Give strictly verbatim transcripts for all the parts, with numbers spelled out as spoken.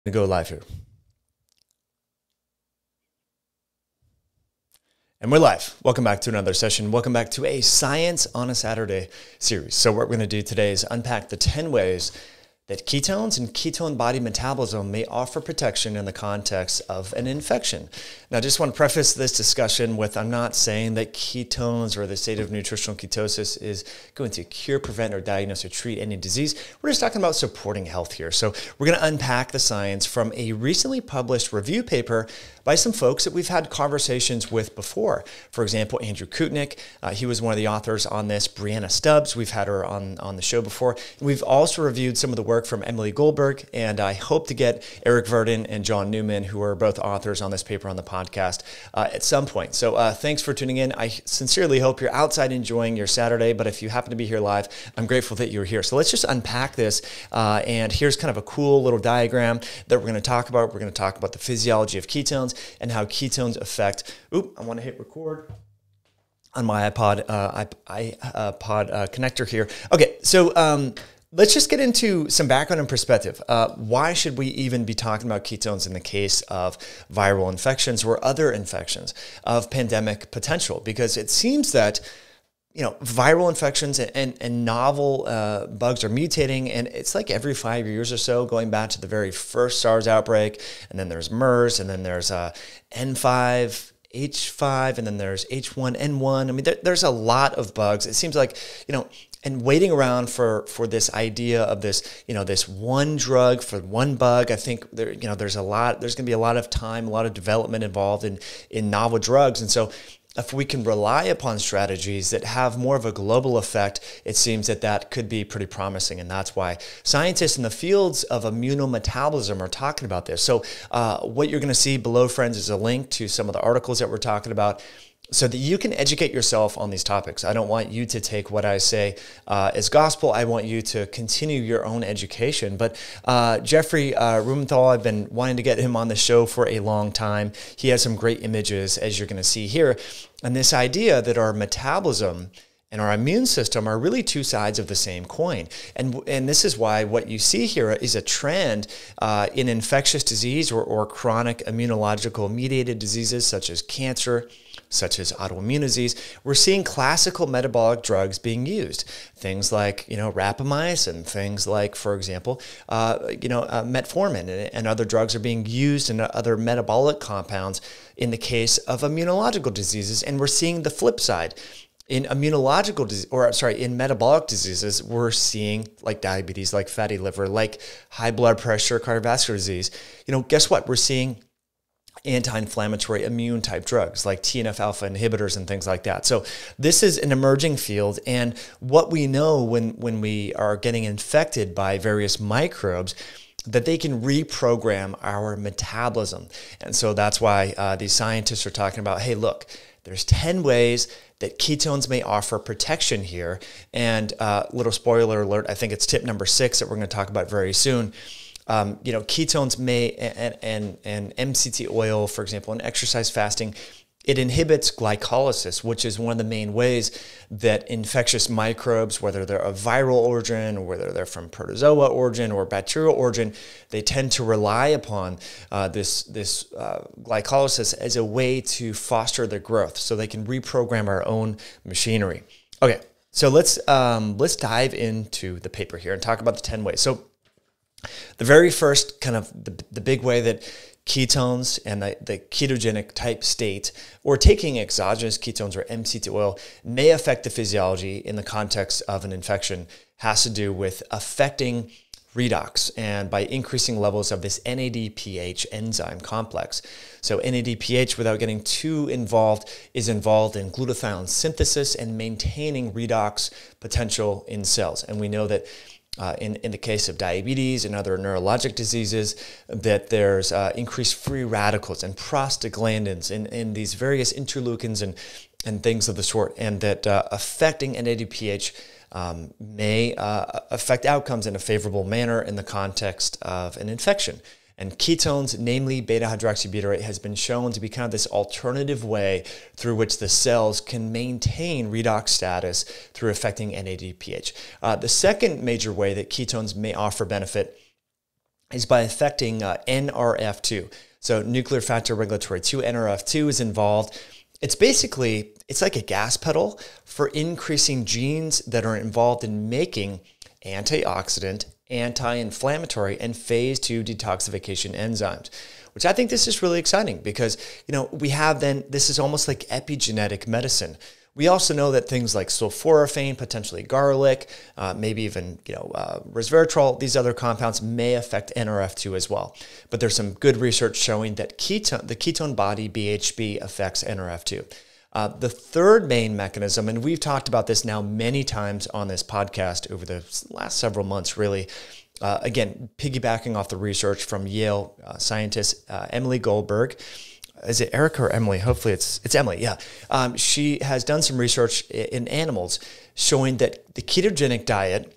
To go live here. And we're live. Welcome back to another session. Welcome back to a Science on a Saturday series. So what we're going to do today is unpack the ten ways that ketones and ketone body metabolism may offer protection in the context of an infection. Now, I just want to preface this discussion with, I'm not saying that ketones or the state of nutritional ketosis is going to cure, prevent, or diagnose or treat any disease. We're just talking about supporting health here. So we're going to unpack the science from a recently published review paper by some folks that we've had conversations with before. For example, Andrew Kutnick, uh, he was one of the authors on this. Brianna Stubbs, we've had her on, on the show before. And we've also reviewed some of the work from Emily Goldberg, and I hope to get Eric Verdin and John Newman, who are both authors on this paper, on the podcast uh, at some point. So uh, thanks for tuning in. I sincerely hope you're outside enjoying your Saturday, but if you happen to be here live, I'm grateful that you're here. So let's just unpack this, uh, and here's kind of a cool little diagram that we're going to talk about. We're going to talk about the physiology of ketones and how ketones affect, oop, I want to hit record on my iPod, uh, iPod uh, connector here. Okay, so um, let's just get into some background and perspective. Uh, why should we even be talking about ketones in the case of viral infections or other infections of pandemic potential? Because it seems that you know, viral infections and, and, and novel uh, bugs are mutating, and it's like every five years or so, going back to the very first SARS outbreak, and then there's MERS, and then there's uh, N five, H five, and then there's H one N one. I mean, there, there's a lot of bugs. It seems like, you know, and waiting around for, for this idea of this, you know, this one drug for one bug, I think there, you know, there's a lot, there's going to be a lot of time, a lot of development involved in, in novel drugs. And so if we can rely upon strategies that have more of a global effect, it seems that that could be pretty promising. And that's why scientists in the fields of immunometabolism are talking about this. So uh, what you're going to see below, friends, is a link to some of the articles that we're talking about, so that you can educate yourself on these topics. I don't want you to take what I say uh, as gospel. I want you to continue your own education. But uh, Jeffrey uh, Rubenthal, I've been wanting to get him on the show for a long time. He has some great images, as you're going to see here. And this idea that our metabolism and our immune system are really two sides of the same coin. And, and this is why what you see here is a trend uh, in infectious disease or, or chronic immunological mediated diseases such as cancer, such as autoimmune disease. We're seeing classical metabolic drugs being used. Things like, you know, rapamycin, things like, for example, uh, you know, uh, metformin and, and other drugs are being used in other metabolic compounds in the case of immunological diseases. And we're seeing the flip side. In immunological disease, or sorry, in metabolic diseases, we're seeing like diabetes, like fatty liver, like high blood pressure, cardiovascular disease. You know, guess what? We're seeing anti-inflammatory immune type drugs like T N F alpha inhibitors and things like that. So this is an emerging field, and what we know when, when we are getting infected by various microbes, that they can reprogram our metabolism. And so that's why uh, these scientists are talking about, hey, look, there's ten ways that ketones may offer protection here. And uh, little spoiler alert, I think it's tip number six that we're going to talk about very soon. Um, you know, ketones may, and, and, and M C T oil, for example, and exercise fasting, it inhibits glycolysis, which is one of the main ways that infectious microbes, whether they're of viral origin or whether they're from protozoa origin or bacterial origin, they tend to rely upon uh, this, this uh, glycolysis as a way to foster their growth so they can reprogram our own machinery. Okay, so let's, um, let's dive into the paper here and talk about the ten ways. So the very first kind of the, the big way that ketones and the, the ketogenic type state, or taking exogenous ketones or M C T oil, may affect the physiology in the context of an infection has to do with affecting redox and by increasing levels of this N A D P H enzyme complex. So N A D P H, without getting too involved, is involved in glutathione synthesis and maintaining redox potential in cells. And we know that Uh, in, in the case of diabetes and other neurologic diseases, that there's uh, increased free radicals and prostaglandins and, and these various interleukins and, and things of the sort, and that uh, affecting N A D P H um, may uh, affect outcomes in a favorable manner in the context of an infection. And ketones, namely beta-hydroxybutyrate, has been shown to be kind of this alternative way through which the cells can maintain redox status through affecting N A D P H. Uh, the second major way that ketones may offer benefit is by affecting uh, N R F two. So nuclear factor regulatory two, N R F two is involved. It's basically, it's like a gas pedal for increasing genes that are involved in making antioxidant, anti-inflammatory, and phase two detoxification enzymes, which I think this is really exciting because, you know, we have then, this is almost like epigenetic medicine. We also know that things like sulforaphane, potentially garlic, uh, maybe even, you know, uh, resveratrol, these other compounds may affect N R F two as well. But there's some good research showing that ketone, the ketone body, B H B, affects N R F two. Uh, the third main mechanism, and we've talked about this now many times on this podcast over the last several months, really, uh, again, piggybacking off the research from Yale uh, scientist uh, Emily Goldberg. Is it Erica or Emily? Hopefully it's it's Emily, yeah. Um, she has done some research in animals showing that the ketogenic diet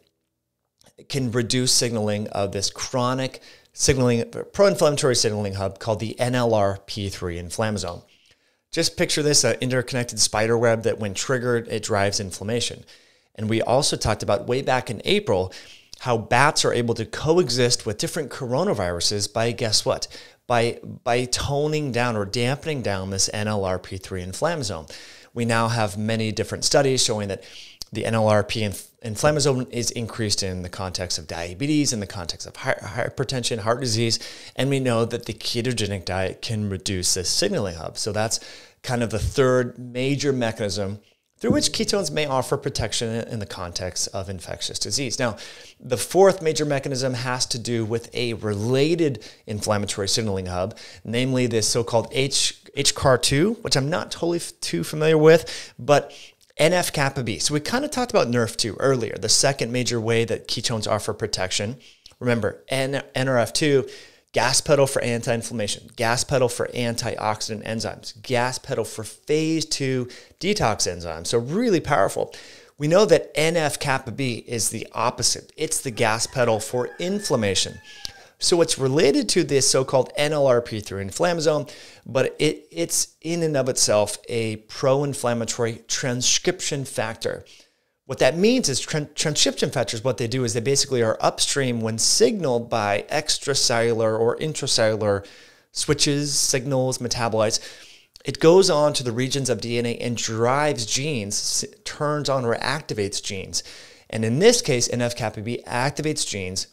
can reduce signaling of this chronic signaling, pro-inflammatory signaling hub called the N L R P three inflammasome. Just picture this, an interconnected spider web that when triggered, it drives inflammation. And we also talked about way back in April how bats are able to coexist with different coronaviruses by, guess what? By, by toning down or dampening down this N L R P three inflammasome. We now have many different studies showing that the N L R P inf- inflammasome is increased in the context of diabetes, in the context of hi- hypertension, heart disease, and we know that the ketogenic diet can reduce this signaling hub. So that's kind of the third major mechanism through which ketones may offer protection in the context of infectious disease. Now, the fourth major mechanism has to do with a related inflammatory signaling hub, namely this so-called H, H C A R two, which I'm not totally f- too familiar with, but N F kappa B. So we kind of talked about N R F two earlier, the second major way that ketones offer protection. Remember, N R F two, gas pedal for anti-inflammation, gas pedal for antioxidant enzymes, gas pedal for phase two detox enzymes. So really powerful. We know that N F kappa B is the opposite. It's the gas pedal for inflammation. So it's related to this so-called N L R P three inflammasome, but it, it's in and of itself a pro-inflammatory transcription factor. What that means is tran- transcription factors, what they do is they basically are upstream when signaled by extracellular or intracellular switches, signals, metabolites. It goes on to the regions of D N A and drives genes, turns on or activates genes. And in this case, N F kappa B activates genes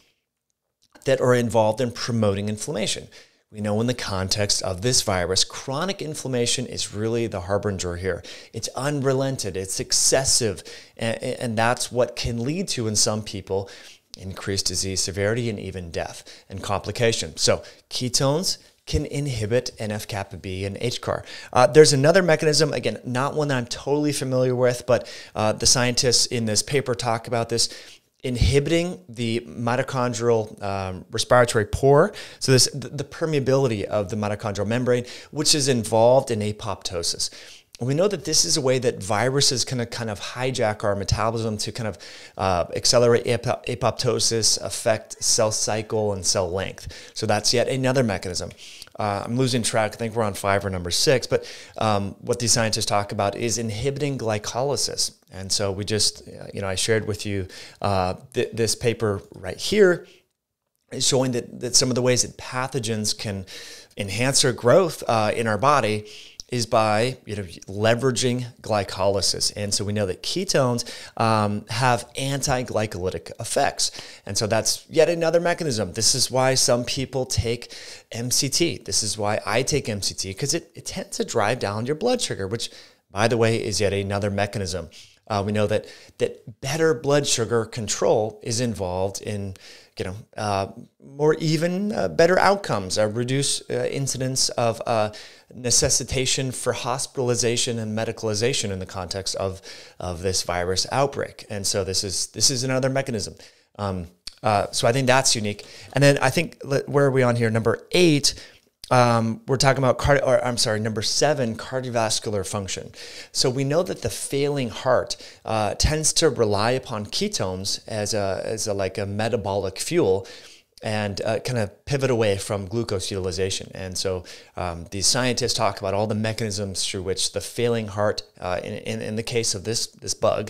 that are involved in promoting inflammation. We know in the context of this virus, chronic inflammation is really the harbinger here. It's unrelented, it's excessive, and, and that's what can lead to, in some people, increased disease severity and even death and complications. So ketones can inhibit N F kappa B and H C A R. Uh, there's another mechanism, again, not one that I'm totally familiar with, but uh, the scientists in this paper talk about this, inhibiting the mitochondrial um, respiratory pore, so this the, the permeability of the mitochondrial membrane, which is involved in apoptosis. We know that this is a way that viruses can kind of hijack our metabolism to kind of uh, accelerate ap- apoptosis, affect cell cycle and cell length. So that's yet another mechanism. Uh, I'm losing track. I think we're on five or number six. But um, what these scientists talk about is inhibiting glycolysis. And so we just, you know, I shared with you uh, th- this paper right here is showing that, that some of the ways that pathogens can enhance their growth uh, in our body is by, you know, leveraging glycolysis. And so we know that ketones um, have anti-glycolytic effects. And so that's yet another mechanism. This is why some people take M C T. This is why I take M C T, because it, it tends to drive down your blood sugar, which, by the way, is yet another mechanism. Uh, we know that that better blood sugar control is involved in, you know, uh, more even uh, better outcomes, uh, reduce uh, incidence of uh, necessitation for hospitalization and medicalization in the context of of this virus outbreak. And so this is this is another mechanism. Um, uh, so I think that's unique. And then I think, where are we on here? Number eight. Um, we're talking about, cardi- or I'm sorry, number seven, cardiovascular function. So we know that the failing heart uh, tends to rely upon ketones as a as a like a metabolic fuel, and uh, kind of pivot away from glucose utilization. And so um, these scientists talk about all the mechanisms through which the failing heart, uh, in, in in the case of this this bug,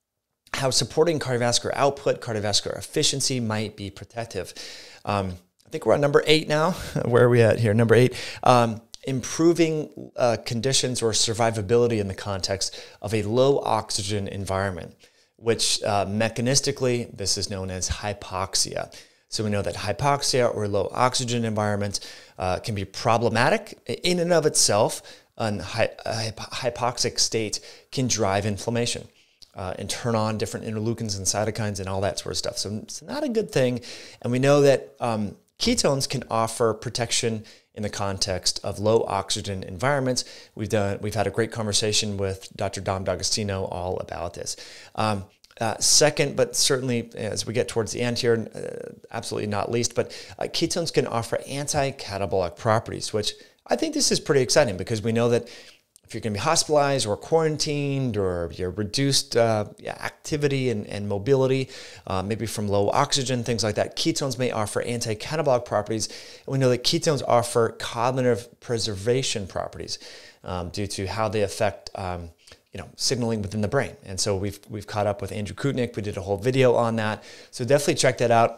how supporting cardiovascular output, cardiovascular efficiency might be protective. Um, I think we're on number eight now. Where are we at here? Number eight. Um, improving uh, conditions or survivability in the context of a low oxygen environment, which uh, mechanistically, this is known as hypoxia. So we know that hypoxia or low oxygen environments uh, can be problematic in and of itself. An hy a hypoxic state can drive inflammation uh, and turn on different interleukins and cytokines and all that sort of stuff. So it's not a good thing. And we know that um, ketones can offer protection in the context of low oxygen environments. We've done, we've had a great conversation with Doctor Dom D'Agostino all about this. Um, uh, second, but certainly as we get towards the end here, uh, absolutely not least, but uh, ketones can offer anti-catabolic properties, which I think this is pretty exciting because we know that if you're going to be hospitalized or quarantined or you're reduced uh, activity and, and mobility, uh, maybe from low oxygen, things like that, ketones may offer anti-catabolic properties. And we know that ketones offer cognitive preservation properties um, due to how they affect um, you know, signaling within the brain. And so we've, we've caught up with Andrew Kutnick. We did a whole video on that. So definitely check that out.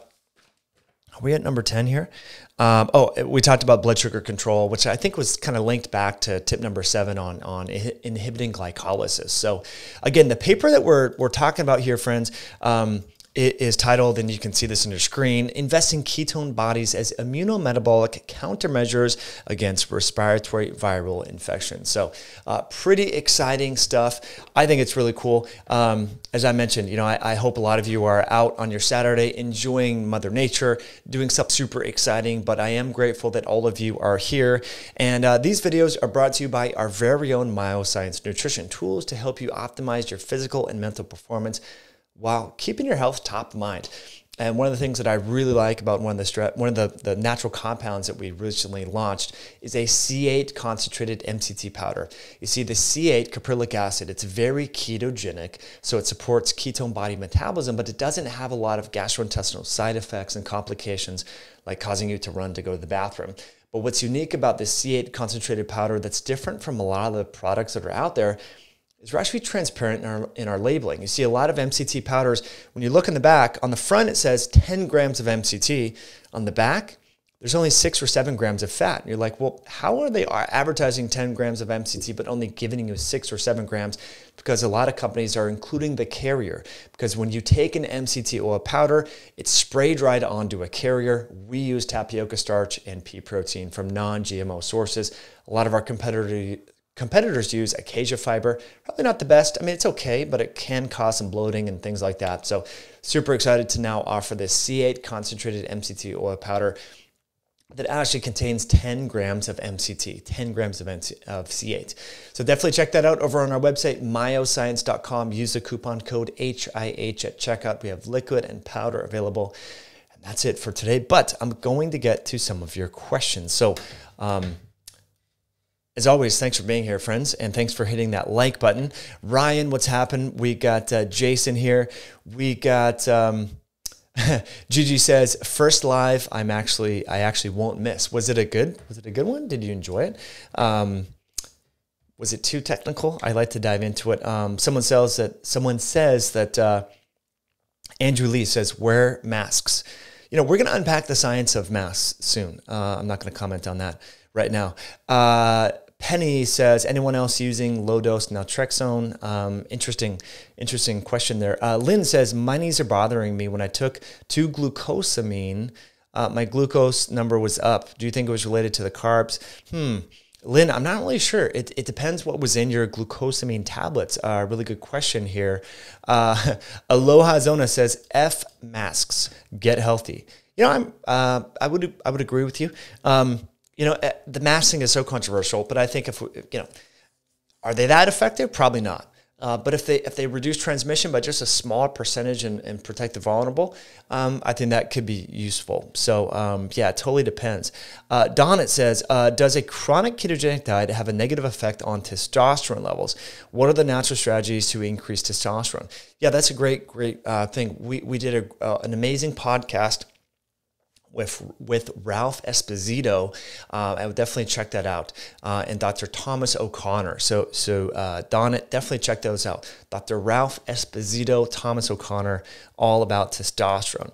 Are we at number ten here? Um, oh, we talked about blood sugar control, which I think was kind of linked back to tip number seven on, on inhibiting glycolysis. So again, the paper that we're, we're talking about here, friends, um, it is titled, and you can see this on your screen, Investing Ketone Bodies as Immunometabolic Countermeasures Against Respiratory Viral Infections. So uh, pretty exciting stuff. I think it's really cool. Um, as I mentioned, you know, I, I hope a lot of you are out on your Saturday enjoying Mother Nature, doing something super exciting, but I am grateful that all of you are here. And uh, these videos are brought to you by our very own Myoscience Nutrition tools to help you optimize your physical and mental performance while keeping your health top of mind. And one of the things that I really like about one of the one of the, the natural compounds that we recently launched is a C eight concentrated M C T powder. You see, the C eight caprylic acid, it's very ketogenic, so it supports ketone body metabolism, but it doesn't have a lot of gastrointestinal side effects and complications like causing you to run to go to the bathroom. But what's unique about this C eight concentrated powder that's different from a lot of the products that are out there is we're actually transparent in our, in our labeling. You see a lot of M C T powders, when you look in the back, on the front it says ten grams of M C T. On the back, there's only six or seven grams of fat. And you're like, well, how are they advertising ten grams of M C T but only giving you six or seven grams? Because a lot of companies are including the carrier. Because when you take an M C T oil powder, it's spray dried onto a carrier. We use tapioca starch and pea protein from non G M O sources. A lot of our competitors Competitors use acacia fiber, probably not the best. I mean, it's okay, but it can cause some bloating and things like that. So super excited to now offer this C eight concentrated M C T oil powder that actually contains ten grams of M C T, ten grams of, of C eight. So definitely check that out over on our website, myoscience dot com. Use the coupon code H I H at checkout. We have liquid and powder available. And that's it for today, but I'm going to get to some of your questions. So, um, as always, thanks for being here, friends, and thanks for hitting that like button. Ryan, what's happened? We got uh, Jason here. We got um, Gigi says, first live. I'm actually, I actually won't miss. Was it a good? Was it a good one? Did you enjoy it? Um, was it too technical? I like to dive into it. Um, someone says that. Someone says that. Uh, Andrew Lee says, wear masks. You know, we're going to unpack the science of masks soon. Uh, I'm not going to comment on that right now. Uh, Penny says, anyone else using low-dose naltrexone? Um, interesting, interesting question there. Uh, Lynn says, my knees are bothering me. When I took two glucosamine, uh, my glucose number was up. Do you think it was related to the carbs? Hmm. Lynn, I'm not really sure. It, it depends what was in your glucosamine tablets. Uh, really good question here. Uh, Aloha Zona says, F masks, get healthy. You know, I'm, uh, I would I would agree with you. Um, You know, the masking is so controversial, but I think if, we, you know, are they that effective? Probably not. Uh, but if they if they reduce transmission by just a small percentage and, and protect the vulnerable, um, I think that could be useful. So, um, yeah, it totally depends. Uh, Don, it says, uh, does a chronic ketogenic diet have a negative effect on testosterone levels? What are the natural strategies to increase testosterone? Yeah, that's a great, great uh, thing. We, we did a, uh, an amazing podcast with with Ralph Esposito. uh, I would definitely check that out, uh, and Doctor Thomas O'Connor. So so uh, Don, definitely check those out. Doctor Ralph Esposito, Thomas O'Connor, all about testosterone.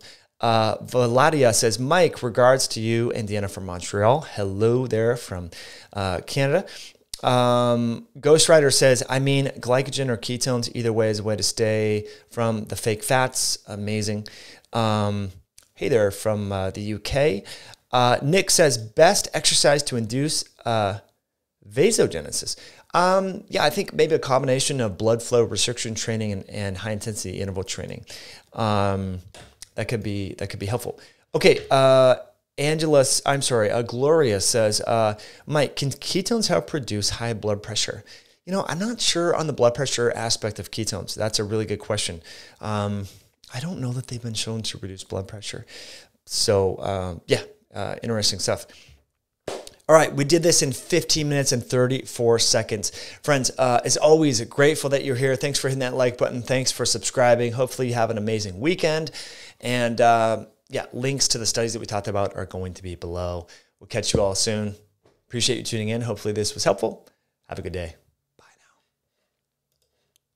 Uh, Valadia says, Mike, regards to you, Indiana from Montreal. Hello there from uh, Canada. Um, Ghost Rider says, I mean, glycogen or ketones, either way is a way to stay from the fake fats. Amazing. Um, hey there from uh, the U K. Uh, Nick says, best exercise to induce uh, vasogenesis. Um, yeah, I think maybe a combination of blood flow restriction training and, and high intensity interval training. Um, that could be, that could be helpful. Okay. Uh, Angela, I'm sorry, uh, Gloria says, uh, Mike, can ketones help produce high blood pressure? You know, I'm not sure on the blood pressure aspect of ketones. That's a really good question. Um, I don't know that they've been shown to reduce blood pressure. So, um, yeah, uh, interesting stuff. All right, we did this in fifteen minutes and thirty-four seconds. Friends, uh, as always, grateful that you're here. Thanks for hitting that like button. Thanks for subscribing. Hopefully you have an amazing weekend. And uh, yeah, links to the studies that we talked about are going to be below. We'll catch you all soon. Appreciate you tuning in. Hopefully this was helpful. Have a good day.